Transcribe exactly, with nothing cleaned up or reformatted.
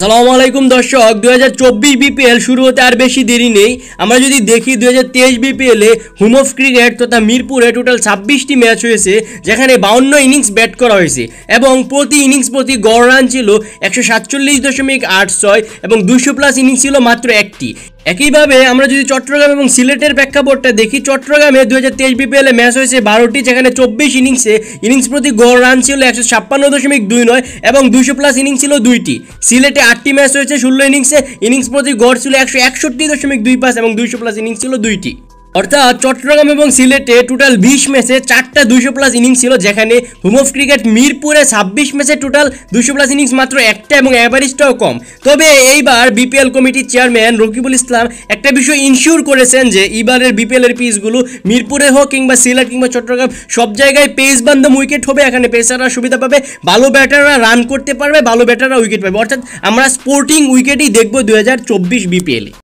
আসসালামু আলাইকুম দর্শক, দুই হাজার চব্বিশ বিপিএল শুরু হতে আর বেশি দেরি নেই। আমরা যদি দেখি দুই হাজার তেইশ বিপিএলে হোম অফ ক্রিকেট তথা মিরপুরে টোটাল ছাব্বিশটি ম্যাচ হয়েছে, যেখানে বাউন্ন ইনিংস ব্যাট করা হয়েছে এবং প্রতি ইনিংস প্রতি গড় রান ছিল একশো সাতচল্লিশ দশমিক আট ছয় এবং দুশো প্লাস ইনিংস ছিল মাত্র একটি। একইভাবে আমরা যদি চট্টগ্রাম এবং সিলেটের প্রেক্ষাপটটা দেখি, চট্টগ্রামে দুই হাজার তেইশ বিপিএলে ম্যাচ হয়েছে বারোটি, যেখানে চব্বিশ ইনিংসে ইনিংস প্রতি গড় রান ছিল একশো ছাপ্পান্ন দশমিক দুই নয় এবং দুইশো প্লাস ইনিংস ছিল দুইটি। সিলেটে আটটি ম্যাচ হয়েছে, ষোলো ইনিংসে ইনিংস প্রতি গড় ছিল একশো একষট্টি দশমিক দুই পাঁচ এবং দুইশো প্লাস ইনিংস ছিল দুইটি। অর্থাৎ চট্টগ্রাম এবং সিলেটে টোটাল বিশ ম্যাচে চারটা দুইশো প্লাস ইনিংস ছিল, যেখানে হোম অফ ক্রিকেট মিরপুরে ছাব্বিশ ম্যাচে টোটাল দুইশো প্লাস ইনিংস মাত্র একটা এবং অ্যাভারেজটাও কম। তবে এইবার বিপিএল কমিটির চেয়ারম্যান রকিবুল ইসলাম একটা বিষয় ইনশিওর করেছেন যে এবারের বিপিএল এর পিচগুলো মিরপুরে হোক কিংবা সিলেট কিংবা চট্টগ্রাম সব জায়গায় পেস বান্ধব উইকেট হবে। এখানে পেসাররা সুবিধা পাবে, ভালো ব্যাটাররা রান করতে পারবে, ভালো ব্যাটাররা উইকেট পাবে। অর্থাৎ আমরা স্পোর্টিং উইকেটই দেখবো দুই হাজার চব্বিশ বিপিএলে।